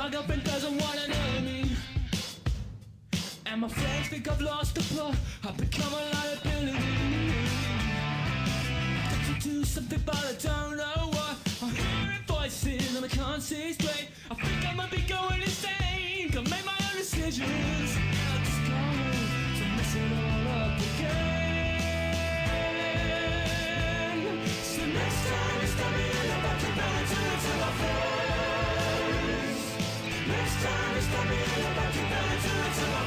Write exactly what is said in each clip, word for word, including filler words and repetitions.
My girlfriend doesn't wanna know me, and my friends think I've lost the plot. I've become a liability. Got to do something but I don't know what. I'm hearing voices and I can't see straight. I think I might be going insane. Can make my own decisions. I'm just going to mess it all up again. So next time you stop me and I'm about to burn to into my face. Next time you stop me and I'm about to burn to into my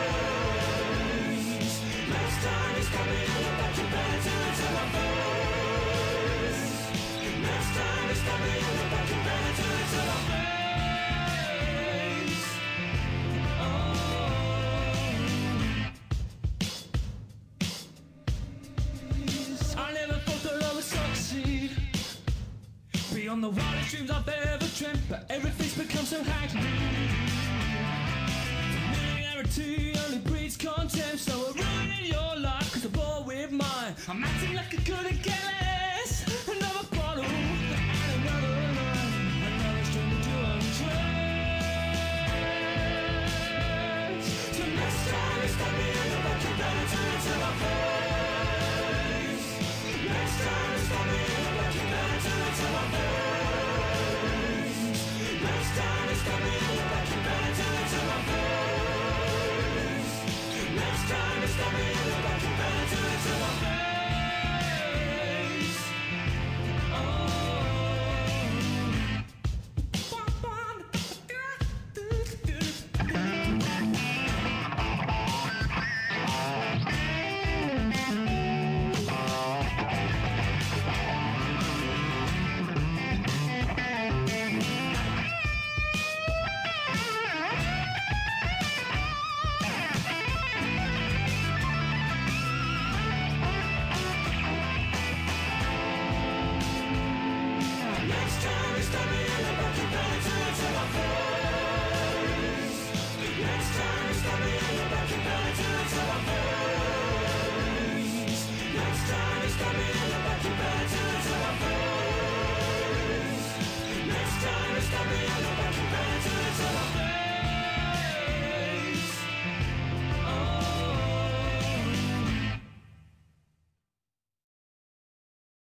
face. Next time you stop me and I'm about to burn to into my face. Next time you stop me and I'm about to burn to into my face. Oh. I never thought that I would succeed beyond the wildest dreams I've ever dreamt, but everything's become so hackneyed. Familiarity only brings